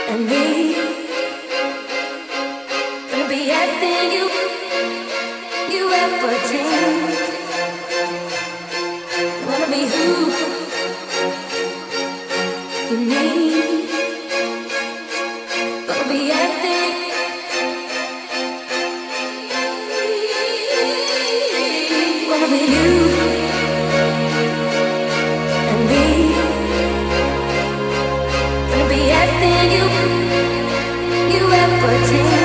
and me. Gonna be everything you ever dreamed. Wanna be who you need. Gonna be everything. Wanna be you and me. Gonna be everything you ever dreamed.